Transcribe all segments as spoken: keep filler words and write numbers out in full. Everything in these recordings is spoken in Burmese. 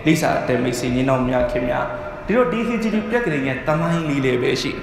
Lisa Demisi Nino Mia Kimia. Diro D H G Pekring Tamai Lile Beshi.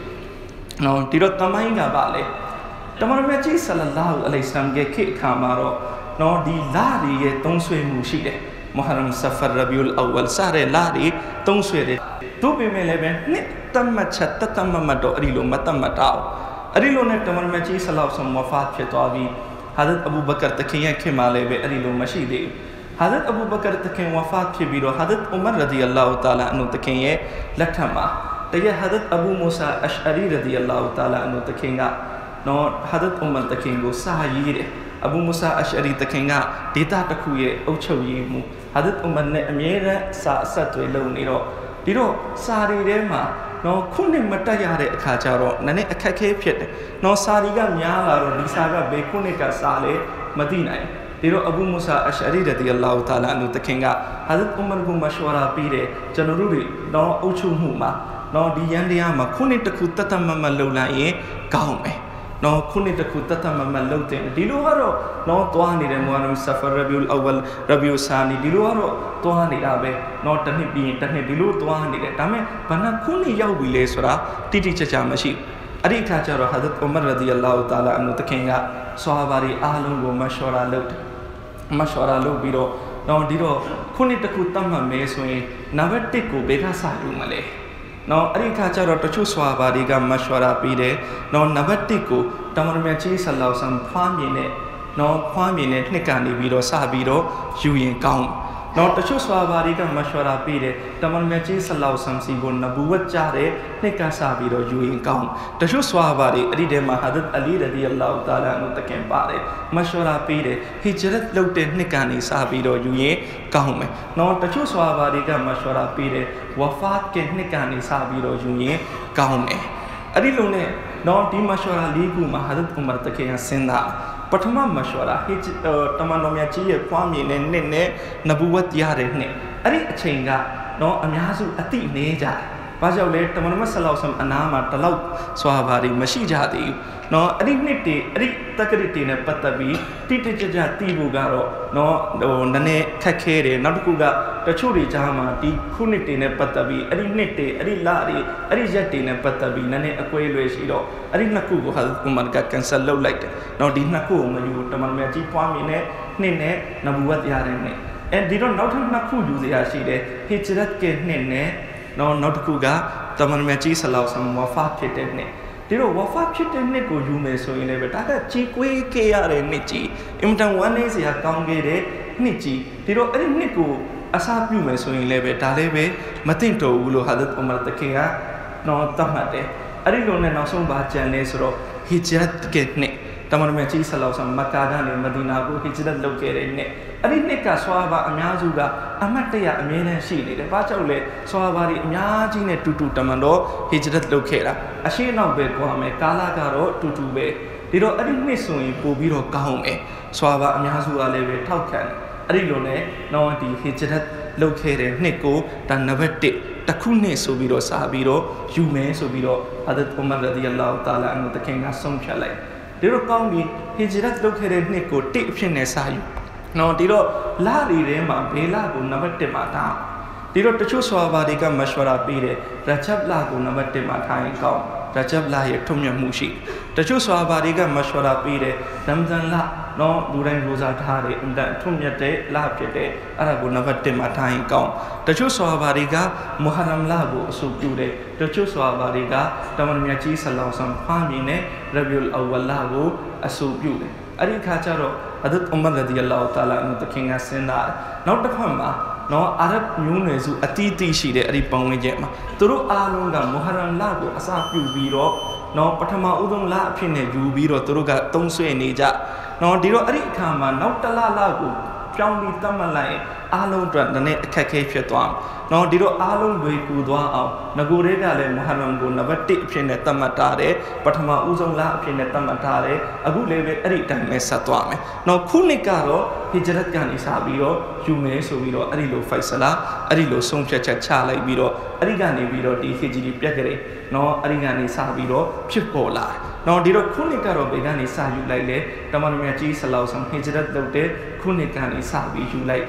No, Diro Tamainga Valley. Tamaramachi Salallahu Alayhi Salam get Kit Kamaro. No, the Lari Tonswe Mushide. Muharram Safar Rabiul Awal Sare Lari Tonswe. Two Bimeleven, Nit Tamachat Tamamado Arilo Matamatao. Arilo Net Tamaramachi Salau some Wafat Chetavi. Hadat Abu Bakr the King Kimale Arilo Mashidi. Hadat Abu Bakr the King Wafat Kibiro Hadat Umar radiallahu ta'ala anu the King Latama. The Hadat Abu Musa Ash'ari radiallahu ta'ala anu the King no Hadat Umar the King Sahayir Abu Musa Ash'ari the King Dita Takuye Ochoyimu Hadat Umar ne Amira Sa Satwe Loniro Diro Sari Rema no Kunim Matayare Kacharo Nane Akake Pit no Sariga Myala or Disaga Bekunika Sale Madina. Diro Abu Musa Ash'ari radiallahu ta'ala anu the King Hadat Umar gu mashwara pire Janururi no Uchu Huma no Diyandiama Kunitaku Tatamama Lolaye Gaume no Kunitaku Tatamama Lote Diluaro no Tuani Remuanum Safar Rabiul Awal Rabiu Sani Diluaro Tuani Abe no Tanibi Tani Dilu Tuani Tame Panakuni Yawile Sura Titi Chachamashi Adi Kacharo Hadat Umar radiallahu ta'ala anu the King Sahabari Alungu Mashwara Lote Mashwara lo biro no diro kunitaku tamma meswe navatiku bega sayu male no arika charo tachu swabari ga mashwara pide no navatiku tamarmechi sallallahu sam phwamine no phwamine nikani biro sa biro yuyin kaung no tachu swabari ga mashwara pide tamarmechi sallallahu sam si gon nabuwat chare nika sa biro yuyin kaung tachu swabari aride mahadat ali radiyallahu ta'ala anu taken pare mashwara pide hijrat lote nikani sa biro yuyin kaung me no tachu swabari ga mashwara pide wafat ke nikani sa biro yuyin kaung me adilo ne no di mashwara ligu mahadat umar taken sinda Patama Mashwara, Hitch Tamanomiachi, Kwami, and Nene, Nabuat Yare, Ari Chenga, no Amiazu Ati Neja, Baja late Tamanasalam Anama, Talau, Swavari, Mashijadi, no Adignity, Ari Takaritina, Patabi, Titija Tibugaro, no Nane Kakere, Nadukuga, Tachuri Jama, Di Kunitine Patabi, Adignity, Ari Lari, Ari Jatina Patabi, Nane Aquailwesido, Ari Naku has Umarga can sell low light. Now did Naku, you Tamarmaji Pamine, Nene, Nabuat Yarene. And did not have Naku do the Ashide, Hitcherat Nene, no not Kuga, Tamarmaji Salau some Wafat Kitene. Diro Wafat Kitene go you may so in a betaka, Chique, Kare, Nichi, Imtan one is a Kangere, Nichi, Diro Niku, Asap you may so in Lebe, Talebe, Matinto, Ulu Hadat Umar the King, no Tamate. Arilone na song baca nesro hijrat ketne tamarmachi salau sam makada ne madina ko hijrat lo kere ne arinne ka swaba amyazu ga amatya amene shi ne baca ule swabari amyaji ne tutu tamando hijrat lo kera ashe naw be ko ame kala ka ro tutu be diro arinne so yin po bi ro kaung me swaba amyazu ga le be thok khan arilone no di hijrat lo kere ne ko ta nabat Takune Sobiro Sabiro, Yume Sobiro, Hadat Umar radiallahu ta'ala anu the King as some chalai. Diro Kaumi, Hijrat located Nico, Tipshin Esayu. No, Diro Lari Rema, Bela, Navate Mata. Diro Tachu Swabariga Mashwara Pire, Rachab Lago Navate Mata in Kau, Rachab Laye Tumya Mushi. Tachu Swabariga Mashwara Pire, Ramzan La. No, Duran Rosa Tare, and that Tumyate, Lapete, Arabu Navate Mata in Kau. Tachu Swabariga, Muharram Lago, Subdude, Tachu Swabariga, Tamarmiachi Salasam, Pamine, Rabiul Awal Lago, Asubude. Ari Kacharo, Adat Umar radiallahu ta'ala anu the King as Sendar. Not the Hama, no Arab Yunezu, Atiti Shide, Aripong Jema. Turu Alunga, Muharram Lago, Asapu Biro, no Patama Udon La Pine, Jubiro, Turuga, Tonsue Nija. No, Diro Arikama, Nautala Lago, Piauni Tamalai, Alon Dane Kake Fiatuam. No, Diro Alon Buiku Dua, Nagurega, Muhammad Navati Pinetamatare, Patama Uzon La Pinetamatare, Aguleve Aritan Mesatuame. No, Kunikaro, Hijratgan Isabiro, Yume Sobiro, Arilo Faisala, Arilo Somcha Chala Biro, Arigani Biro, di Hijri Piagare, no Arigani Sabiro, Chipola. No, Diro Kunikaro Begani Sayu Lile, Tamarmachi Salau some Hijrat Dote, Kunikani Sabi, you like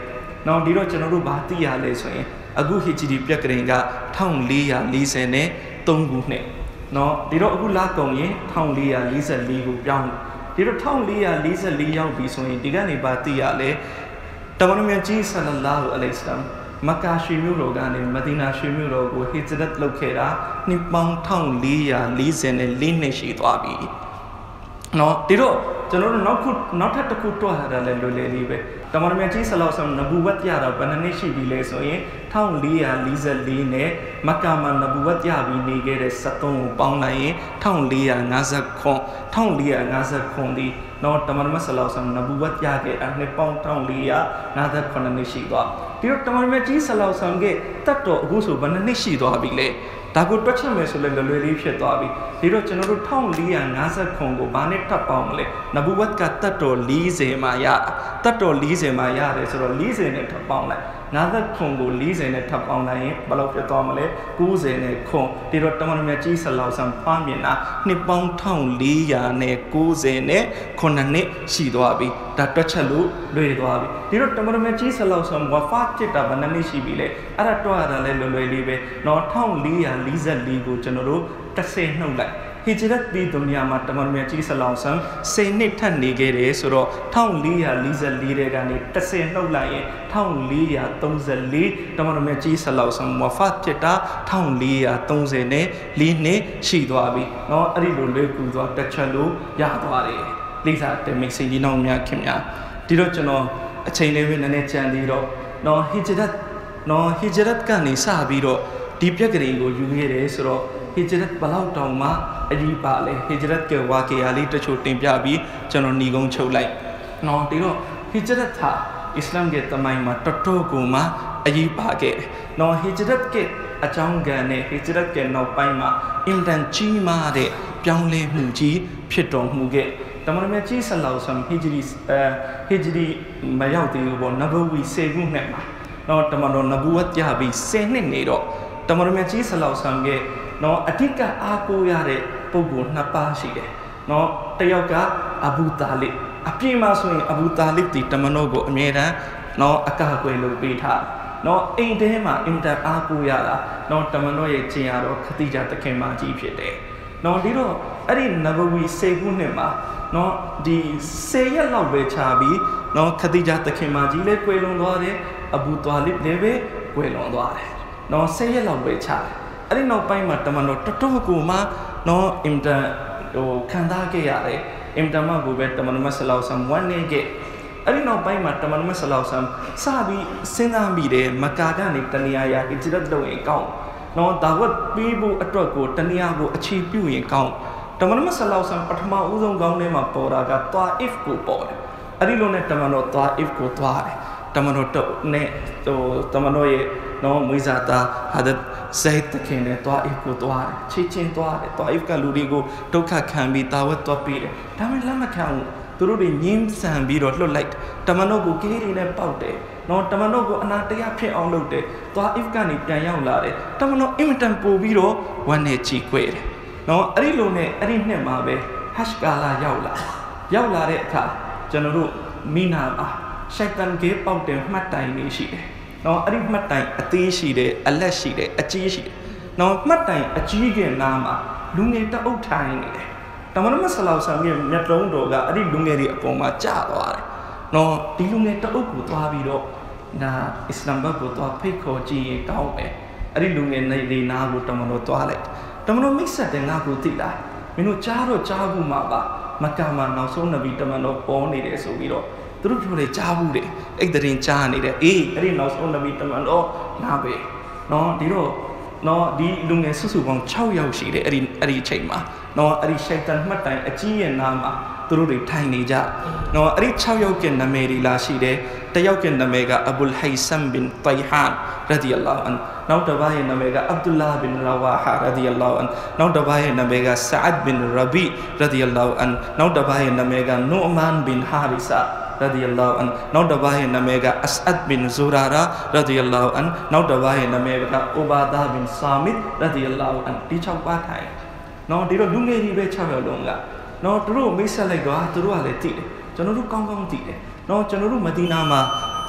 နော်ဒီတော့ကျွန်တော်တို့ဘာသိရလဲဆိုရင်အခုဟီဂျရီပြက်ကလေးကone thousand four hundred forty-threeခုနှစ်နော်ဒီတော့အခုလာကုန်ရင်one thousand four hundred forty-fourကိုပြောင်းဒီတော့one thousand four hundred forty-fourရောက်ပြီဆိုရင်ဒီကနေဘာသိရလဲတမန်တော်မြတ်ကြီးဆလ္လာလာဟူအလိုင်ဟ်ဝါဆလမ်မက္ကာရွှေမြို့တော်ကနေမဒီနာရွှေမြို့တော်ကိုဟီဂျရတ်လုပ်ခဲ့တာနှစ်ပေါင်းone thousand four hundred forty-fourနှစ်ရှိသွားပြီနော်ဒီတော့ကျွန်တော်တို့နောက်ခုနောက်ထပ်တစ်ခုတွက်ရတာလည်းလွယ်လွယ်လေးပဲတမန်တော်မြတ်ကြီးဆလ္လာလာဟူအလိုင်ဟ်ဝါဆလမ်နဘူဝတ်ရတာဘယ်နှစ်နှစ်ရှိပြီလဲဆိုရင်one thousand four hundred forty-fourနဲ့မက္ကာမှာနဘူဝတ်ရပြီးနေခဲ့တဲ့seventeenကိုပေါင်းလိုက်ရင်one thousand four hundred fifty-four one thousand four hundred fifty-fourဒီနော်တမန်တော်မြတ်ဆလ္လာလာဟူအလိုင်ဟ်ဝါဆလမ်နဘူဝတ်ရခဲ့တာနှစ်ပေါင်းone thousand four hundred fifty-fourနှစ်ရှိသွားဒီတော့တမန်တော်မြတ်ကြီးဆလ္လာလာဟူအလိုင်ဟ်ဝါဆလမ်ကတတ်တော်အခုဆိုဘယ်နှစ်နှစ်ရှိသွားပြီလဲဒါကိုတွက်ချက်မယ်ဆိုလည်းလွယ်လွယ်လေးဖြစ်သွားပြီဒီတော့ကျွန်တော်တို့one thousand four hundred fifty-fourကိုဘာနဲ့ထပ်ပေါင်းမလဲနဘူဝတ်ကတတ်တော်fortyမှာရတတ်တော်fortyမှာရတယ်ဆိုတော့fortyနဲ့ထပ်ပေါင်းလိုက်fifty-fourကိုfortyနဲ့ထပ်ပေါင်းလိုက်ရင်ဘယ်လောက်ဖြစ်သွားမလဲninetyနဲ့ခွန်ဒီတော့တမန်တော်မြတ်ကြီးဆလ္လာလာဟူအလိုင်ဟ်ဝါဆလမ်ဖွားမြင်တာနှစ်ပေါင်းone thousand four hundred ninetyနဲ့နှစ်ရှိသွားပြီဒါတွက်ချက်လို့လွယ်သွားပြီဒီတော့တမန်တော်မြတ်ကြီးဆလ္လာလာဟူအလိုင်ဟ်ဝါဆလမ်ဝါဖာဖြစ်တာဘယ်နှစ်နှစ်ရှိပြီလဲအဲ့ဒါတွက်ရတာလည်းလွယ်လွယ်လေးပဲနော်one thousand four hundred forty-fourကိုကျွန်တော်တို့tenနှုတ်လိုက်ဟီဂျရတ်ပြီးဒုနီယာမှာတမန်တော်မြတ်ကြီးဆလ္လာလာဟူအလိုင်ဟ်ဝါဆလမ်tenနှစ်ထပ်နေခဲ့တယ်ဆိုတော့one thousand four hundred forty-fourတဲ့ကနေtenနှုတ်လိုက်ရင်one thousand four hundred thirty-fourတမန်တော်မြတ်ကြီးဆလ္လာလာဟူအလိုင်ဟ်ဝါဆလမ်ဝါဖာဖြစ်တာone thousand four hundred thirtyနဲ့fourနှစ်ရှိသွားပြီနော်အဲ့ဒီလိုလွယ်ကူသွားတစ်ချက်လို့ရသွားတယ်လိစာတမိတ်စိန်ကြီးနောင်များခင်များဒီတော့ကျွန်တော်အချိန်လေးပဲနည်းနည်းကြံသေးတော့နော်ဟီဂျရတ်နော်ဟီဂျရတ်ကနေစပြီးတော့ဒီပြက်ကလေးကိုယူခဲ့တယ်ဆိုတော့ဟီဂျရတ်ဘလောက်တောင်မှအကြီးပါလဲဟီဂျရတ်ကဝါကေယာလေးတချို့တင်ပြပြီးကျွန်တော်ညီကုန်းချုပ်လိုက်နော်ဒီတော့ဟီဂျရတ်ဟာအစ္စလာမ်ရဲ့တမိုင်းမှာတော်တော်ကိုမှအကြီးပါခဲ့တယ်နော်ဟီဂျရတ်ကအကြောင်းကံနဲ့ဟီဂျရတ်ကနောက်ပိုင်းမှာအင်တန်ကြီးမားတဲ့ပြောင်းလဲမှုကြီးဖြစ်တော်မူခဲ့တမန်တော်မြတ်ကြီးဆလ္လာလာဟူအလိုင်ဟ်ဝါဆလမ်ဟီဂျရီအဲဟီဂျရီမရောက်သေးဘူးပေါ့နဗဝီtenခုနှစ်မှာနော်တမန်တော်နဘူဝတ်ရပြီးtenနှစ်နေတော့တမန်တော်မြတ်ကြီးဆလ္လာလာဟူအလိုင်ဟ်ဝါဆလမ်ရဲ့နော်အဓိကအားကိုးရတဲ့ပုဂ္ဂိုလ်နှစ်ပါးရှိတယ်နော်တယောက်ကအဘူတာလစ်အပြင်းမှာဆိုရင်အဘူတာလစ်ဒီတမန်တော်ကိုအမြဲတမ်းနော်အကာအကွယ်လုပ်ပေးထားနော်အိမ်ထဲမှာအင်တာအားကိုးရတာနော်တမန်တော်ရဲ့ကျင်ရတော့ခတိဂျာတခင်မကြီးဖြစ်တယ်နော်ဒီတော့အဲ့ဒီနဗဝီtenခုနှစ်မှာနော်ဒီtenရက်လောက်ပဲခြားပြီးနော်ခတိဂျာတခင်မကြီးလည်းကွယ်လွန်သွားတယ်အဘူတာလစ်လည်းပဲကွယ်လွန်သွားတယ်နော်tenရက်လောက်ပဲခြားတယ်အဲ့ဒီနောက်ပိုင်းမှာတမန်တော်တော်တော်ကိုမှနော်အင်တာဟိုခံစားခဲ့ရတယ်အင်တာမကိုပဲတမန်တော်ဆလ္လာလာဟူအလိုင်ဟ်ဝါဆလမ်ဝန်နေခဲ့အဲ့ဒီနောက်ပိုင်းမှာတမန်တော်ဆလ္လာလာဟူအလိုင်ဟ်ဝါဆလမ်စပြီးစဉ်းစားမိတယ်မက္ကာကနေတနေရာရာဟီဂျရတ်လုပ်ရင်ကောင်းနော်ဒါဝတ်ပြီးဖို့အတွက်ကိုတနေရာကိုအခြေပြုရင်ကောင်းတမန်တော်ဆလ္လာလာဟူအလိုင်ဟ်ဝါဆလမ်ပထမဦးဆုံးကောင်းထဲမှာပေါ်တာကတွာအစ်ကိုပေါ်တယ်အဲ့ဒီလိုနဲ့တမန်တော်တွာအစ်ကိုတွားတယ်တမန်တော်တော့နဲ့ဟိုတမန်တော်ရဲ့နော်မွေးစားတာဟာဒတ်ဇိုက်တခင်နဲ့တွားအစ်ကိုတွားတယ်ချစ်ချင်းတွားတယ်တွားအစ်ကလူတွေကိုဒုက္ခခံပြီးတာဝတ်တွားပြီးတယ်ဒါမှလက်မခံဘူးသူတို့တွေငင်းဆန်ပြီးတော့လွတ်လိုက်တမန်တော်ကိုကေးတွေနဲ့ပေါက်တယ်နော်တမန်တော်ကိုအနာတရားဖြစ်အောင်လုပ်တယ်တွားအစ်ကနေပြန်ရောက်လာတယ်တမန်တော်အင်မတန်ပို့ပြီးတော့ဝမ်းနဲ့ချီခွဲတယ်နော်အဲ့ဒီလိုနဲ့အဲ့ဒီနှစ်မှာပဲဟက်ကာလာရောက်လာရောက်လာတဲ့အခါကျွန်တော်တို့မိနာမှာရှိုက်တန်ကေပေါက်တဲ့မှတ်တိုင်လေးရှိတယ်နော်အဲ့ဒီမှတ်တိုင်အသေးရှိတယ်အလက်ရှိတယ်အကြီးရှိတယ်နော်မှတ်တိုင်အကြီးကနားမှာလူငယ်တအုပ်ထိုင်နေတယ်တမန်တော်ဆလ္လာလာဟူအလိုင်ဟ်ဝါဆလမ်ရဲ့မျက်လုံးတော်ကအဲ့ဒီလူငယ်တွေအပေါ်မှာကျသွားတယ်နော်ဒီလူငယ်တအုပ်ကိုသွားပြီးတော့ဒါအစ္စလာမ်ဘတ်ကိုသွားဖိတ်ခေါ်ကြည့်ရင်ကောင်းပဲအဲ့ဒီလူငယ်နေနာကိုတမန်တော်သွားလိုက်တမန်တော်မိတ်ဆက်တဲ့ငါကိုသိလားမင်းတို့ကြားတော့ကြားဘူးမှာပါမက္ကာမှာနောက်ဆုံးနဗီတမန်တော်ပေါ်နေတယ်ဆိုပြီးတော့သူတို့ပြောတယ်ကြားဘူးတယ်အဲ့ဒီတင်ကြားနေတယ်အေးအဲ့ဒီနောက်ဆုံးနဗီတမန်တော်နာပဲနော်ဒီတော့နော်ဒီလူငယ်စုစုပေါင်းsixယောက်ရှိတယ်အဲ့ဒီအဲ့ဒီအချိန်မှာနော်အဲ့ဒီရှိုက်တန်မှတ်တိုင်အကြီးရဲ့နားမှာသူတို့တွေထိုင်နေကြနော်အဲ့ဒီsixယောက်ကနာမည်တွေလာရှိတယ်တယောက်ကနာမည်ကအဘူလ်ဟိုင်ဆမ်ဘင်တိုင်ဟန်ရဒီအလာဟ်အန်နောက်တစ်ပါးရဲ့နာမည်ကအဗ်ဒူလာဘင်ရဝါဟာရဒီအလာဟ်အန်နောက်တစ်ပါးရဲ့နာမည်ကဆာအဒ်ဘင်ရဘီရဒီအလာဟ်အန်နောက်တစ်ပါးရဲ့နာမည်ကနူအမန်ဘင်ဟာရီဆာရဒီအလာဟ်အန်နောက်တစ်ပါးရဲ့နာမည်ကအစအဒ်ဘင်ဇူရာရာရဒီအလာဟ်အန်နောက်တစ်ပါးရဲ့နာမည်ကအိုဘာဒါဘင်ဆာမစ်ရဒီအလာဟ်အန်ဒီsixပါးထိုင်နော်ဒီတော့လူငယ်ကြီးပဲsixယောက်လုံးကနော်သူတို့မိတ်ဆက်လိုက်တော့သူတို့ကလည်းတည်တယ်ကျွန်တော်တို့ကောင်းကောင်းတည်တယ်နော်ကျွန်တော်တို့မဒီနာမှာ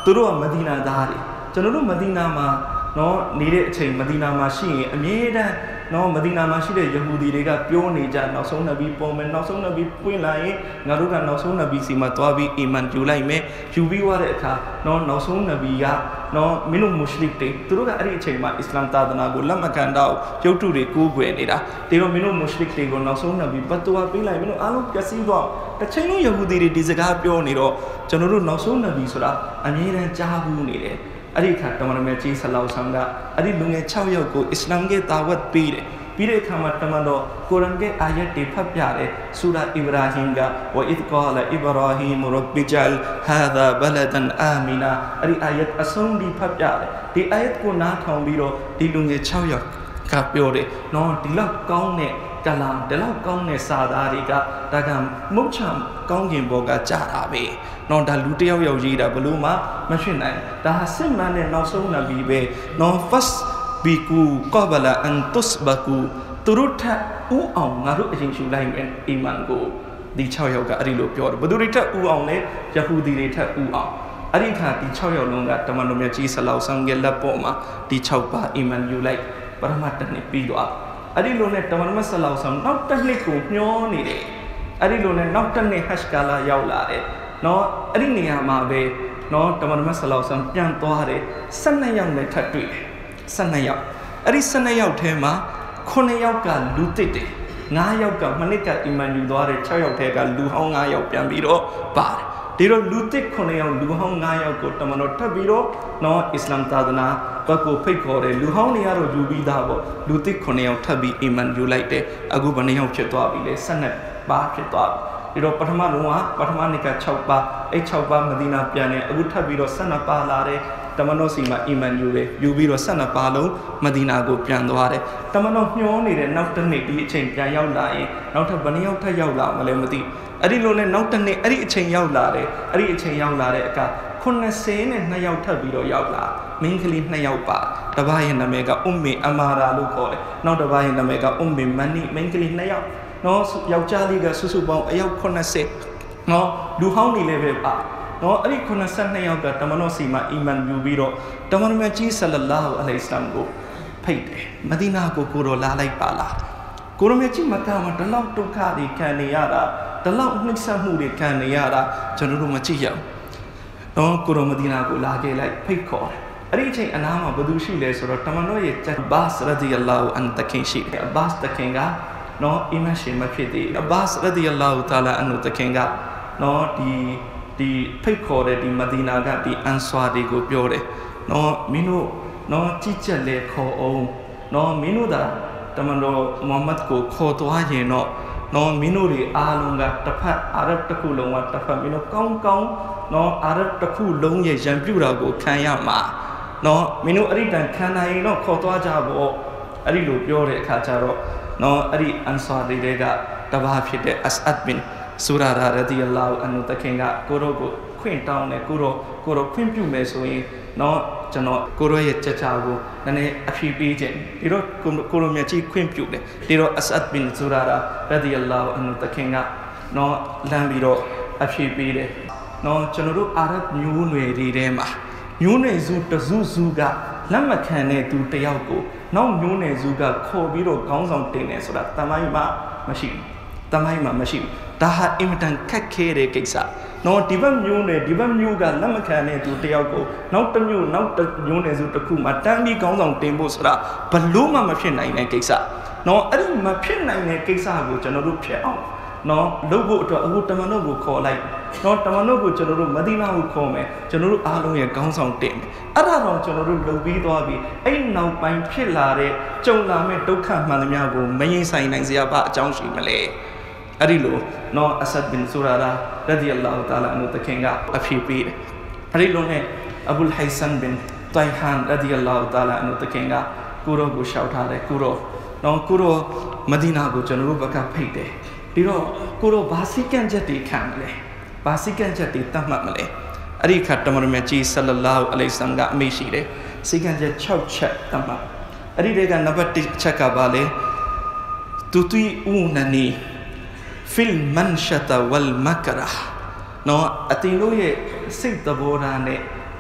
သူတို့ကမဒီနာသားတွေကျွန်တော်တို့မဒီနာမှာနော်နေတဲ့အချိန်မဒီနာမှာရှိရင်အမြဲတမ်းနော်မဒီနာမှာရှိတဲ့ယဟူဒီတွေကပြောနေကြနောက်ဆုံးနဗီပေါ်မယ်နောက်ဆုံးနဗီပွင့်လာရင်ငါတို့ကနောက်ဆုံးနဗီစီမှာသွားပြီးအီမန်ယူလိုက်မယ်ယူပြီးသွားတဲ့အခါနော်နောက်ဆုံးနဗီကနော်မင်းတို့မွတ်စလစ်တွေသူတို့ကအဲ့ဒီအချိန်မှာအစ္စလာမ်သာသနာကိုလက်မခံတော့ရုပ်တုတွေကိုးကွယ်နေတာဒီတော့မင်းတို့မွတ်စလစ်တွေကိုနောက်ဆုံးနဗီဘတ်တူဝါပေးလိုက်မင်းတို့အားလုံးပျက်စီးသွားတစ်ချိန်လုံးယဟူဒီတွေဒီစကားပြောနေတော့ကျွန်တော်တို့နောက်ဆုံးနဗီဆိုတာအမြဲတမ်းကြားဘူးနေတယ်အဲ့ဒီခါတမန်တော်မြတ်ကြီးဆလောဆမ်ကအဲ့ဒီလူငယ်၆ယောက်ကိုအစ္စလာမ်ရဲ့တာဝတ်ပေးတယ်ပြီးတဲ့အခါမှာတမန်တော်ကုရ်အာန်ရဲ့အာယတ်တွေဖတ်ပြတယ်ဆူရာအီဘရာဟင်ကဝအစ်ကာလအီဘရာဟီမရဘ်ဂျအလ်ဟာဒါဘလဒန်အာမီနာအဲ့ဒီအာယတ်အဆုံးဒီဖတ်ပြတယ်ဒီအာယတ်ကိုနားထောင်ပြီးတော့ဒီလူငယ်၆ယောက်ကပြောတယ်နော်ဒီလောက်ကောင်းတဲ့ကလာမ်ဒီလောက်ကောင်းတဲ့စာသားတွေကဒါကမုတ်ချံကောင်းကင်ဘောကကြာတာပဲနော်ဒါလူတယောက်ယောက်ရေးတာဘလို့မှမဖြစ်နိုင်ဒါဟာစစ်မှန်တဲ့နောက်ဆုံးနဗီပဲနော် first ဘီကူကဘလာအန်တုစဘကူသူတို့ထက်ဦးအောင်ငါတို့အရင်ရှုလိုက်မယ်အီမန်ကိုဒီ၆ယောက်ကအဲ့ဒီလိုပြောတယ်ဘသူတွေထက်ဦးအောင်လဲယဟူဒီတွေထက်ဦးအောင်အဲ့ဒီခါဒီ၆ယောက်လုံးကတမန်တော်မြတ်ကြီးဆလောဆမ်ရဲ့လက်ပေါ်မှာဒီ၆ပါးအီမန်ယူလိုက်ပရမတ်တနှစ်ပြီးတော့အဲ့ဒီလိုနဲ့တမန်တော်မြတ်ဆလောဆမ်နောက်တစ်နှစ်ကိုမျောနေတယ်အဲ့ဒီလိုနဲ့နောက်တစ်နှစ်ဟက်ကာလာရောက်လာတယ်နော်အဲ့ဒီနေရာမှာပဲနော်တမန်တော်မြတ်ဆလောဆမ်ပြန်သွားတယ်၁၂ယောက်နဲ့ထပ်တွေ့တယ်၁၂ယောက်အဲ့ဒီ၁၂ယောက်ထဲမှာခုနှစ်ယောက်ကလူတစ်တယ်၅ယောက်ကမနစ်ကအီမန်ယူသွားတယ်၆ယောက်ထဲကလူဟောင်း၅ယောက်ပြန်ပြီးတော့ပါတယ်ဒီတော့လူတစ်ခုနှစ်ယောက်လူဟောင်း၅ယောက်ကိုတမန်တော်ထပ်ပြီးတော့နော်အစ္စလာမ်သာသနာဘက်ကိုဖိတ်ခေါ်တယ်လူဟောင်းတွေကတော့ယူပြီးသားပေါ့လူတစ်ခုနှစ်ယောက်ထပ်ပြီးအီမန်ယူလိုက်တယ်အခုဘယ်နှယောက်ဖြစ်သွားပြီလဲ၁၂ပါးဖြစ်သွားပြီဒီတော့ပထမလုံးကပထမနေ့က၆ပါးအဲ့၆ပါးမဒီနာပြန်တယ်အခုထပ်ပြီးတော့၁၂ပါးလာတယ်တမန်တော်စီမှာအီမန်ယူတယ်ယူပြီးတော့၁၂ပါးလုံးမဒီနာကိုပြန်သွားတယ်တမန်တော်မျောနေတဲ့နောက်တစ်နေ့ဒီအချိန်ပြန်ရောက်လာရင်နောက်ထပ်ဘယ်နှယောက်ထပ်ရောက်လာမလဲမသိအဲ့ဒီလိုနဲ့နောက်တစ်နေ့အဲ့ဒီအချိန်ရောက်လာတယ်အဲ့ဒီအချိန်ရောက်လာတဲ့အခါခုနှစ်ဆယ်နဲ့နှစ်ယောက်ထပ်ပြီးတော့ရောက်လာမင်းကလေးနှစ်ယောက်ပါတပားရဲ့နာမည်ကအွမ်မီအမာရာလို့ခေါ်တယ်နောက်တပားရဲ့နာမည်ကအွမ်မီမန်နီမင်းကလေးနှစ်ယောက်နော်ယောက်ျားလေးကစုစုပေါင်းအယောက်ခုနှစ်ဆယ်နော်လူဟောင်းနေလည်းပဲပါနော်အဲ့ဒီခုနှစ်ဆယ်နှစ်ယောက်ကတမန်တော်စီမှာအီမန်ယူပြီးတော့တမန်တော်မြတ်ကြီးဆလလာဟူအလိုင်ဟိဝါဆလမ်ကိုဖိတ်တယ်မဒီနာကိုကိုတော်လာလိုက်ပါလားကိုတော်မြတ်ကြီးမက္ကာမှာတလောက်ဒုက္ခတွေခံနေရတာတလောက်နှိမ့်ဆက်မှုတွေခံနေရတာကျွန်တော်တို့မကြည့်ရအောင်နော်ကိုတော်မဒီနာကိုလာခဲ့လိုက်ဖိတ်ခေါ်တယ်အဲ့ဒီအချိန်အနားမှာဘယ်သူရှိလဲဆိုတော့တမန်တော်ရဲ့အဘာစ်ရဒီယလာဟူအန်တခင်ရှိတယ်အဘာစ်တခင်ကနော်အီမန်ရှင်မဖြစ်သေးအဘာစ်ရဒီယလာဟူတာလာအန်တခင်ကနော်ဒီဒီဖိတ်ခေါ်တဲ့ဒီမဒီနာကဒီအန်ဆွာတွေကိုပြောတယ်နော်မင်းတို့နော်ကြည်ကြက်လေခေါ်အောင်နော်မင်းတို့ဒါတမန်တော်မုဟမ္မဒ်ကိုခေါ်သွားရင်တော့နော်မင်းတို့တွေအားလုံးကတစ်ဖက်အာရဗ်တစ်ခုလုံးကတစ်ဖက်မင်းတို့ကောင်းကောင်းနော်အာရဗ်တစ်ခုလုံးရဲ့ရန်ပြုတာကိုခံရမှာနော်မင်းတို့အဲ့ဒီတန်ခံနိုင်ရင်တော့ခေါ်သွားကြပေါ့အဲ့ဒီလိုပြောတဲ့အခါကျတော့နော်အဲ့ဒီအန်ဆွာတွေကတပါးဖြစ်တဲ့အစ်အတ်ဘင်ဆူရာရာရဒီယလာဟူအန်ဟူတခင်ကကိုရောကိုခွင့်တောင်းတယ်ကိုရောကိုရောခွင့်ပြုမယ်ဆိုရင်နော်ကျွန်တော်ကိုရောရဲ့ချက်ချကိုနည်းနည်းအဖြေပေးခြင်းဒီတော့ကိုရောမြတ်ကြီးခွင့်ပြုတယ်ဒီတော့အစ်အတ်ဘင်ဆူရာရာရဒီယလာဟူအန်ဟူတခင်ကနော်လမ်းပြီးတော့အဖြေပေးတယ်နော်ကျွန်တော်တို့အာရဗ်မျိုးနွယ်တွေထဲမှာမျိုးနွယ်စုတစုစုကလက်မခံတဲ့သူတယောက်ကိုနောက်မျိုးနွယ်စုကခေါ်ပြီးတော့ခေါင်းဆောင်တင်တယ်ဆိုတာတမိုင်းမှာမရှိဘူးတမိုင်းမှာမရှိဘူးဒါဟာအင်မတန်ခက်ခဲတဲ့ကိစ္စနော်ဒီဘက်မျိုးနဲ့ဒီဘက်မျိုးကလက်မခံတဲ့သူတယောက်ကိုနောက်တစ်မျိုးနောက်တစ်မျိုးနဲ့ဆိုတစ်ခုမှတန်းပြီးခေါင်းဆောင်တင်ဖို့ဆိုတာဘလို့မှမဖြစ်နိုင်တဲ့ကိစ္စနော်အဲ့ဒီမဖြစ်နိုင်တဲ့ကိစ္စကိုကျွန်တော်တို့ဖြစ်အောင်နော်လုပ်ဖို့အတွက်အခုတမန်တော်ကိုခေါ်လိုက်နော်တမန်တော်ကိုကျွန်တော်တို့မဒီနာကိုခေါ်မယ်ကျွန်တော်တို့အားလုံးရဲ့ခေါင်းဆောင်တင်မယ်အဲ့ဒါတော့ကျွန်တော်တို့လုပ်ပြီးသွားပြီအဲ့နောက်ပိုင်းဖြစ်လာတဲ့ကြုံလာမဲ့ဒုက္ခမှန်သမျှကိုမရင်ဆိုင်နိုင်စရာဘာအကြောင်းရှိမလဲအဲ့ဒီလိုနော်အဆတ်ဘင်ဆူရာရာရဒီယလာဟူတာလာအန်ဟူတခင်ကအဖြေပေးတယ်အဲ့ဒီလိုနဲ့အဘူလ်ဟိုင်ဆန်ဘင်တိုင်ဟန်ရဒီယလာဟူတာလာအန်ဟူတခင်ကကိုရောကိုရှောက်ထားတယ်ကိုရောနော်ကိုရောမဒီနာကိုကျွန်တော်တို့ဘက်ကဖိတ်တယ်ဒီတော့ကိုရောဘာစီကံချက်တွေခံမလဲဘာစီကံချက်တွေတတ်မှတ်မလဲအဲ့ဒီခါတမန်တော်မြတ်ကြီးဆလလာဟူအလိုင်ဟိဝါဆလမ်ကအမိရှိတယ်စီကံချက်၆ချက်တတ်မှတ်အဲ့ဒီတွေကနံပါတ်၁ချက်ကပါလေတူတူဦးနနီဖီလ်မန်ရှတာဝလ်မကရာနော်အတင်တို့ရဲ့စိတ်သဘောထားနဲ့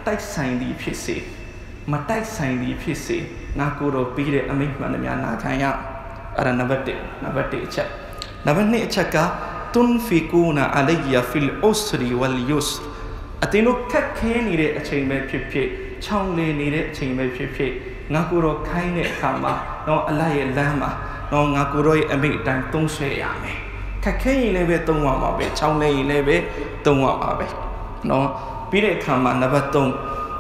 တိုက်ဆိုင်သည်ဖြစ်စေမတိုက်ဆိုင်သည်ဖြစ်စေငါကိုယ်တော်ပြီးတဲ့အမိန့်မှန်သမျှနာခံရအဲ့ဒါနံပါတ်oneနံပါတ်oneအချက်နံပါတ်twoအချက်ကတွန်ဖီကူနာအလိုင်ယာဖီလ်ဥစရီဝလ်ယူစရ်အတင်းတို့ခက်ခဲနေတဲ့အချိန်ပဲဖြစ်ဖြစ်ချောင်းလေနေတဲ့အချိန်ပဲဖြစ်ဖြစ်ငါကိုယ်တော်ခိုင်းတဲ့အခါမှာတော့အလတ်ရဲ့လမ်းမှာတော့ငါကိုယ်တော်ရဲ့အမိန့်အတိုင်းသုံးဆွဲရမယ်ခက်ခဲရင်လည်းပဲသုံးရမှာပဲချောင်းလေရင်လည်းပဲသုံးရမှာပဲနော်ပြီးတဲ့အခါမှာနံပါတ်three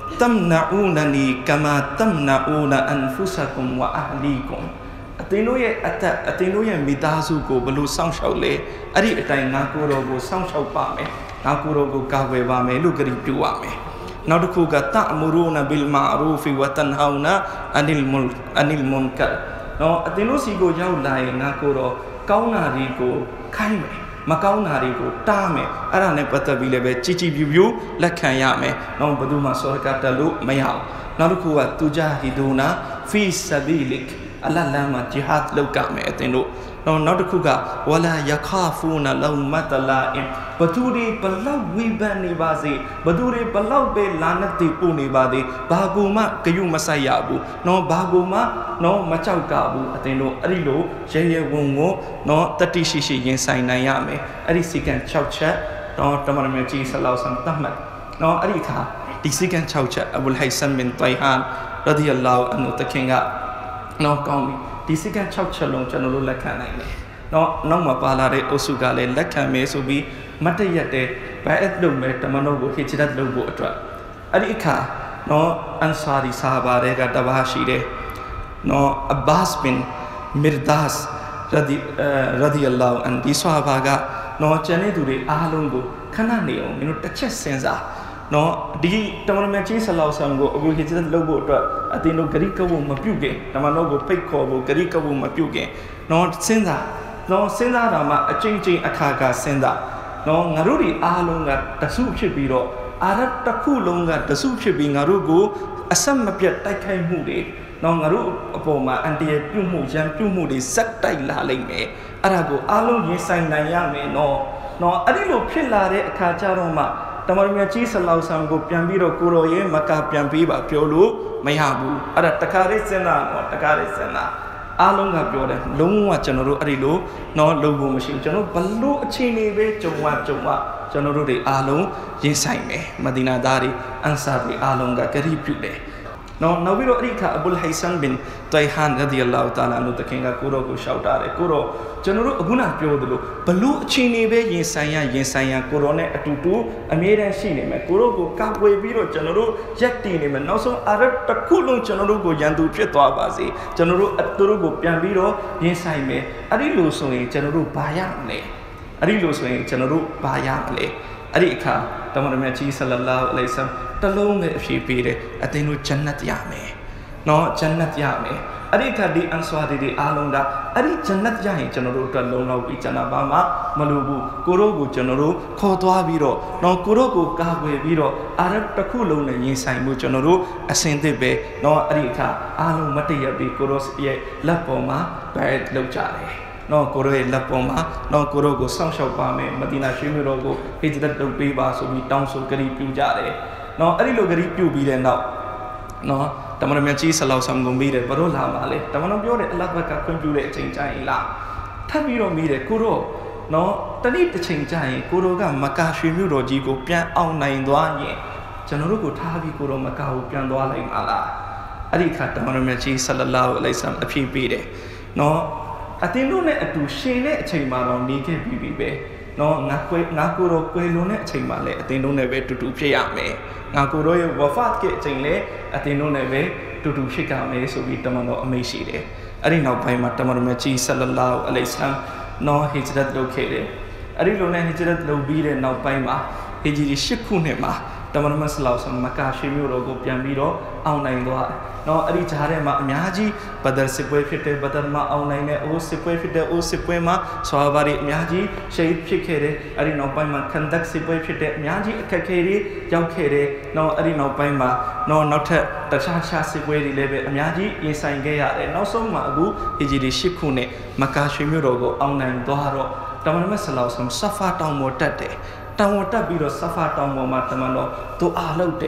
tamna'unani kama tamna'una anfusakum wa ahlikum အတင်းတို့ရဲ့အသက်အတင်းတို့ရဲ့မိသားစုကိုဘယ်လိုစောင့်ရှောက်လဲအဲ့ဒီအတိုင်းငါကိုယ်တော်ကိုစောင့်ရှောက်ပါမယ်ငါကိုယ်တော်ကိုကာကွယ်ပါမယ်လို့ကြည်ပြုရမယ်နောက်တစ်ခုကတအမူရူနာဘီလ်မာရူဖီဝတန်ဟောနာအနီလ်မွန်အနီလ်မွန်ကာနော်အတင်းတို့စီကိုရောက်လာရင်ငါကိုယ်တော်ကောင်းတာတွေကိုခိုင်းမယ်မကောင်းတာတွေကိုတားမယ်အဲ့ဒါနဲ့ပတ်သက်ပြီးလည်းပဲကြည်ကြည်ပြူပြူလက်ခံရမယ်နော်ဘယ်သူမှစောကတက်လို့မရအောင်နောက်တစ်ခုကတူဂျာဟီဒူနာဖီဆဘီလစ်အလလမ်းမှာဂျီဟတ်လုပ်ကြမယ်အတင်းတို့နော်နောက်တစ်ခုကဝလာယခါဖူနာလောမတလာအင်ဘသူတွေဘလောက်ဝိပန်နေပါစေဘသူတွေဘလောက်ပဲလာနတ်တွေပို့နေပါသေးဘာကူမှဂယုမဆိုင်ရဘူးနော်ဘာကူမှနော်မကြောက်ကဘူးအတင်းတို့အဲ့ဒီလိုရဲရဲဝုံဝုံနော်တတိရှိရှိရင်ဆိုင်နိုင်ရမယ်အဲ့ဒီစီကံsixချက်နော်တမန်တော်ကြီးဆလောဆမ်တမတ်နော်အဲ့ဒီခါဒီစီကံsixချက်အဘူလ်ဟိုင်ဆမ်ဘင်တိုင်ဟန်ရဒီအလာဟ်အန်ဟူတခင်ကနော်ကောင်းပြီဒီစီကံsixချက်လုံးကျွန်တော်တို့လက်ခံနိုင်တယ်နော်နောက်မှာပါလာတဲ့အုပ်စုကလည်းလက်ခံမယ်ဆိုပြီးမတ်တရက်တဲ့ဘိုင်အတ်လုပ်မယ်တမန်တော်ကိုဟီဂျရတ်လုပ်ဖို့အတွက်အဲ့ဒီအခါနော်အန်ဆာရီဆာဘာတွေကတဘာရှိတယ်နော်အဘတ်ဘင်မီရဒါစ်ရဒီရဒီအလာဟ်အန်ဒီဆာဘာကနော်ကျန်တဲ့သူတွေအားလုံးကိုခဏနေအောင်မင်းတို့တစ်ချက်စဉ်းစားနော်ဒီတမန်တော်ကြီးဆလောက်ဆမ်ကိုအခုဟီဂျရတ်လုပ်ဖို့အတွက်အတင်းတို့ဂရိကဝမပြုတ်ခင်တမန်တော်ကိုဖိတ်ခေါ်ဖို့ဂရိကဝမပြုတ်ခင်နော်စဉ်းစားနော်စဉ်းစားတာမှအချင်းချင်းအခါခါစဉ်းစားနော်ငါတို့ဒီအားလုံးကတစုဖြစ်ပြီးတော့အာရတ်တစ်ခုလုံးကတစုဖြစ်ပြီးငါတို့ကိုအဆက်မပြတ်တိုက်ခိုက်မှုတွေနော်ငါတို့အပေါ်မှာအန်တီရပြုတ်မှုရန်ပြုတ်မှုတွေစက်တိုက်လာလိမ့်မယ်အဲ့ဒါကိုအားလုံးရင်ဆိုင်နိုင်ရမယ်နော်နော်အဲ့ဒီလိုဖြစ်လာတဲ့အခါကျတော့မှတမန်တော်ကြီးဆလောက်ဆမ်ကိုပြန်ပြီးတော့ကိုရော်ရဲ့မကာပြန်ပြီးပါပြောလို့မရဘူးအဲ့ဒါတခါလေးစဉ်းစားတော့တခါလေးစဉ်းစားအားလုံးကပြောတယ်လုံးဝကျွန်တော်တို့အဲ့ဒီလိုနော်လုံဖို့မရှိဘူးကျွန်တော်ဘလို့အချိန်နေပဲကြုံဝကြုံဝကျွန်တော်တို့တွေအားလုံးရင်ဆိုင်မယ်မဒီနာသားတွေအန်ဆာတွေအားလုံးကဂရိပြုတယ်နော်နောက်ပြီးတော့အဲ့ဒီခါအဘူလ်ဟိုင်ဆမ်ဘင်တိုင်ဟန်ရဒီအလာဟ်တာလာနုတခင်ကကိုရောကိုရှောက်တာတယ်ကိုရောကျွန်တော်တို့အခုနပြောသလိုဘလို့အချိန်နေပဲရင်ဆိုင်ရရင်ဆိုင်ရကိုရောနဲ့အတူတူအမြဲတမ်းရှိနေမယ်ကိုရောကိုကာကွယ်ပြီးတော့ကျွန်တော်တို့ရက်တည်နေမယ်နောက်ဆုံးအာရတ်တစ်ခုလုံးကျွန်တော်တို့ကိုရန်သူဖြစ်သွားပါစေကျွန်တော်တို့အတူတူကိုပြန်ပြီးတော့ရင်ဆိုင်မယ်အဲ့ဒီလိုဆိုရင်ကျွန်တော်တို့ဘာရမလဲအဲ့ဒီလိုဆိုရင်ကျွန်တော်တို့ဘာရမလဲအဲ့ဒီအခါတမန်တော်ကြီးဆလလာဟူအလိုင်ဆမ်တလုံးနဲ့အဖြေပေးတယ်အသင်တို့ဂျန်နတ်ရမယ်နော်ဂျန်နတ်ရမယ်အဲ့ဒီခါဒီအန်ဆွာဒီဒီအားလုံးကအဲ့ဒီဂျန်နတ်ရရင်ကျွန်တော်တို့အတွက်လုံလောက်ပြီးဂျန်နတ်ဘာမှမလိုဘူးကိုရောကိုကျွန်တော်တို့ခေါ်သွားပြီးတော့နော်ကိုရောကိုကာကွယ်ပြီးတော့အာရတ်တစ်ခုလုံးနဲ့ရင်ဆိုင်မှုကျွန်တော်တို့အစင်သစ်ပဲနော်အဲ့ဒီအခါအားလုံးမတည့်ရပြီးကိုရောရဲ့လက်ပေါ်မှာဘက်လောက်ကြတယ်နော်ကိုရောရဲ့လက်ပေါ်မှာနော်ကိုရောကိုစောင့်ရှောက်ပါမယ်မဒီနာရွှေမြို့တော်ကိုဟီဂျရတ်လုပ်ပေးပါဆိုပြီးတောင်းဆိုကြိပြုကြတယ်နော်အဲ့ဒီလိုကြိပြုပြီးတဲ့နောက်နော်တမန်တော်ကြီးဆလောက်ဆမ်ကိုမိတယ်ဘလို့လာပါလေတမန်တော်ပြောတယ်အလတ်ဘက်ကခွင့်ပြုတဲ့အချိန်ကျရင်လားထပ်ပြီးတော့မိတယ်ကိုရောနော်တနည်းတစ်ချိန်ကျရင်ကိုရောကမကာရွှေမြို့တော်ကြီးကိုပြန်အောင်နိုင်သွားရင်ကျွန်တော်တို့ကိုထားပြီးကိုရောမကာကိုပြန်သွားလိုက်ပါလားအဲ့ဒီခါတမန်တော်ကြီးဆလလာဟူအလိုင်ဆမ်အဖြေပေးတယ်နော်အတင်းတို့နဲ့အတူရှင်တဲ့အချိန်မှာတော့နေခဲ့ပြီးပြီပဲနော်ငါကွယ်ငါကိုတော့ကွယ်လွန်တဲ့အချိန်မှာလည်းအတင်းတို့နဲ့ပဲတူတူဖြစ်ရမယ်ငါကိုတော့ရဲ့ဝဖတ်ကအချိန်လည်းအတင်းတို့နဲ့ပဲတူတူဖြစ်ကြမယ်ဆိုပြီးတမန်တော်အမိန့်ရှိတယ်အဲ့ဒီနောက်ပိုင်းမှာတမန်တော်ကြီးဆလလာဟူအလိုင်ဆမ်နော်ဟီဂျရတ်လုပ်ခဲ့တယ်အဲ့ဒီလိုနဲ့ဟီဂျရတ်လုပ်ပြီးတဲ့နောက်ပိုင်းမှာဟီဂျရီ၈ခုနှစ်မှာတမန်တော်ဆလောက်ဆမ်မကာရှိမျိုးတော်ကိုပြန်ပြီးတော့အောင်နိုင်သွားတယ်နော်အဲ့ဒီဂျားထဲမှာအများကြီးဘဒရ်စစ်ပွဲဖြစ်တဲ့ဘဒရ်မှာအောင်နိုင်တဲ့အိုးစစ်ပွဲဖြစ်တဲ့အိုးစစ်ပွဲမှာဆဝါဘာတွေအများကြီးရှဟီဒ်ဖြစ်ခဲ့တယ်အဲ့ဒီနောက်ပိုင်းမှာခန်ဒက်စစ်ပွဲဖြစ်တဲ့အများကြီးအခက်အခဲတွေရောက်ခဲ့တယ်နော်အဲ့ဒီနောက်ပိုင်းမှာနော်နောက်ထပ်တခြားခြားစစ်ပွဲတွေလည်းပဲအများကြီးရင်ဆိုင်ခဲ့ရတယ်နောက်ဆုံးမှာအခုဟီဂျရီ၈ခုနဲ့မကာရှိမျိုးတော်ကိုအောင်နိုင်သွားတော့တမန်တော်ဆလောက်ဆမ်ဆဖာတောင်ပေါ်တက်တယ်တောင်ပေါ်တက်ပြီးတော့ဆဖာတောင်ပေါ်မှာတမန်တော်သူအားလုပ်တယ်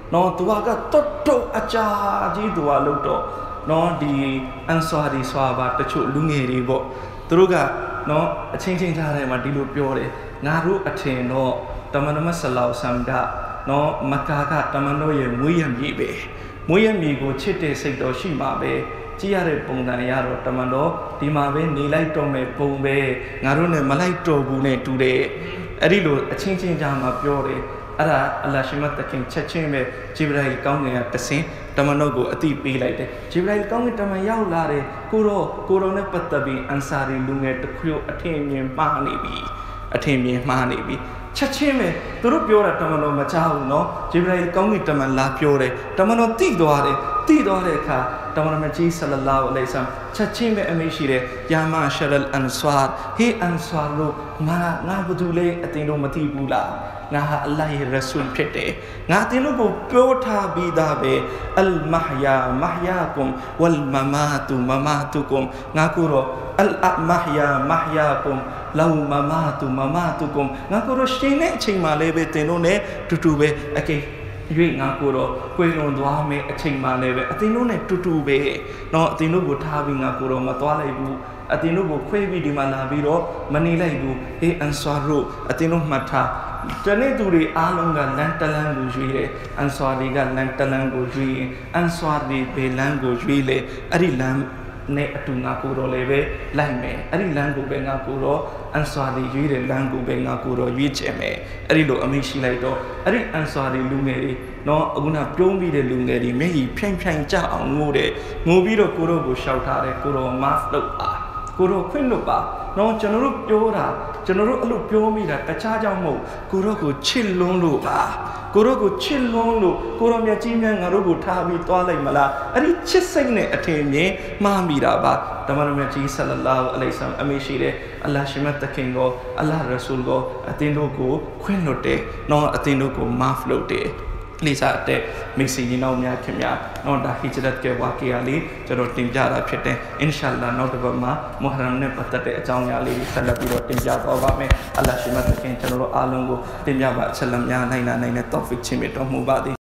နော်သူကတော်တော်အကြာကြီးသူကလို့တော့နော်ဒီအန်ဆွာဒီဆွာပါတချို့လူငယ်တွေပေါ့သူတို့ကနော်အချင်းချင်းကြားထဲမှာဒီလိုပြောတယ်ငါတို့အထင်တော့တမန်တော်ဆလောဆမ်ကနော်မကာကတမန်တော်ရဲ့မွေးရမြေပဲမွေးရမြေကိုချစ်တဲ့စိတ်တော်ရှိမှာပဲကြည့်ရတဲ့ပုံစံရတော့တမန်တော်ဒီမှာပဲနေလိုက်တော့မယ်ပုံပဲငါတို့နဲ့မလိုက်တော့ဘူးနဲ့တူတယ်အဲ့ဒီလိုအချင်းချင်းကြားမှာပြောတယ်အဲ့ဒါအလ္လာဟ်ရှိမတ်တခင်ချက်ချင်းပဲဂျေဘရာဟီကောင်းငင်ကတဆင်းတမန်တော်ကိုအတိပေးလိုက်တယ်ဂျေဘရာဟီကောင်းငင်တမန်ရောက်လာတယ်ကိုတော့ကိုတော်နဲ့ပတ်သက်ပြီးအန်ဆာရီလူငယ်တစ်ခုအထင်မြင်မှားနေပြီအထင်မြင်မှားနေပြီချက်ချင်းပဲသူတို့ပြောတာတမန်တော်မကြောက်ဘူးနော်ဂျေဘရာဟီကောင်းငင်တမန်လာပြောတယ်တမန်တော်တိသွားတယ်တိသွားတဲ့အခါတမန်တော်မြတ်ကြီးဆလလာဟူအလိုင်ဆမ်ချက်ချင်းပဲအမိရှိတယ်ယာမာရှာရယ်အန်ဆွာဟေအန်ဆွာလို့ငါငါဘာလို့လဲအတင်းတော့မသိဘူးလားငါဟာအလ္လာဟ်ရဲ့ရဆူလ်ဖြစ်တယ်ငါတင်လို့ကိုပြောထားပြီးသားပဲအလ်မဟယာမဟယာကွမ်ဝလ်မမာတူမမာတူကွမ်ငါကိုတော့အလ်အမဟယာမဟယာကွမ်လောမမာတူမမာတူကွမ်ငါကိုတော့ရှင်တဲ့အချိန်မှလည်းပဲတင်လို့ ਨੇ တူတူပဲအကေရွေးငါကိုတော့ကွေလွန်သွားမယ်အချိန်မှလည်းပဲအတင်းတို့ ਨੇ တူတူပဲเนาะအတင်းတို့ကိုထားပြီးငါကိုတော့မသွားလိုက်ဘူးအတင်းတို့ကိုခွေးပြီးဒီမှာလာပြီးတော့မနေလိုက်ဘူးဟေးအန်ဆွာရိုအတင်းတို့မှတ်ထားတနေ့သူတွေအားလုံးကလန်တလန်ကိုရွေးတယ်အန်ဆွာတွေကလန်တလန်ကိုရွေးအန်ဆွာတွေဘေလန်ကိုရွေးလေအဲ့ဒီလန်နဲ့အတူငါကိုတော့လည်းပဲလိုက်မယ်အဲ့ဒီလန်ကိုပဲငါကိုတော့အန်ဆွာတွေရွေးတယ်လန်ကိုပဲငါကိုတော့ရွေးချင်မယ်အဲ့ဒီလိုအမိရှိလိုက်တော့အဲ့ဒီအန်ဆွာတွေလူငယ်တွေနော်အခုနပြုံးပြီးတဲ့လူငယ်တွေမျက်ရည်ဖြိုင်ဖြိုင်ကြအောင်ငိုတယ်ငိုပြီးတော့ကိုတော့ကိုရှောက်ထားတယ်ကိုတော့ mask လုပ်ပါကိုတော့ခွင့်လို့ပါနော်ကျွန်တော်တို့ပြောတာကျွန်တော်တို့အဲ့လိုပြောမိတာတခြားကြောင့်မဟုတ်ကိုတော့ကိုချစ်လွန်းလို့ပါကိုတော့ကိုချစ်လွန်းလို့ကိုတော့မြတ်ကြီးများငါတို့ကိုထားပြီးသွားလိုက်မလားအဲ့ဒီချစ်စိတ်နဲ့အထင်မြင်မှားမိတာပါတမန်တော်မြတ်ကြီးဆလလာဟူအလိုင်ဆမ်အမိရှိတယ်အလ္လာဟ်ရှိမတ်တခင်ကိုအလ္လာဟ်ရဆူလ်ကိုအသင်တို့ကိုခွင့်လွတ်တယ်နော်အသင်တို့ကိုမာဖ်လုပ်တယ်လေးစားတဲ့မိတ်ဆွေညီနောင်များခင်ဗျာနော်ဒါဟီဂျရတ်ကဝါကီယာလေးကျွန်တော်တင်ပြတာဖြစ်တယ်အင်ရှာအလ္လာဟ်နောက်တစ်ပတ်မှာမုဟရမ်နဲ့ပတ်သက်တဲ့အကြောင်းအရာလေးဆက်လက်ပြီးတော့တင်ပြသွားပါမယ်အလ္လာဟ်ရှိမတ်တခင်ကျွန်တော်တို့အားလုံးကိုတင်ပြပါဆက်လက်များနိုင်နိုင်တဲ့ topic ချင်းမြတ်တော်မူပါသည်